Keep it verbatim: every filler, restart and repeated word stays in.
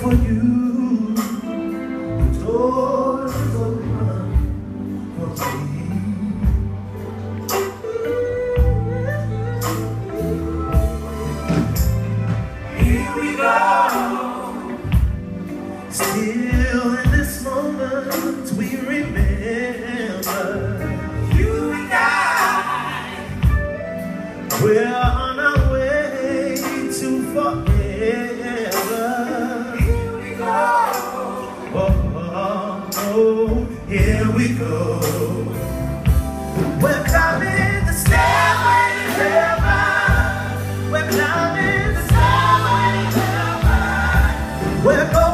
for you. The doors open for me. Here we go. Still in this moment we remember you and I. We're on our way to forever. Here we go. Oh, oh, oh, here we go. We're climbing the stairway to heaven. We're climbing the stairway to heaven. We're going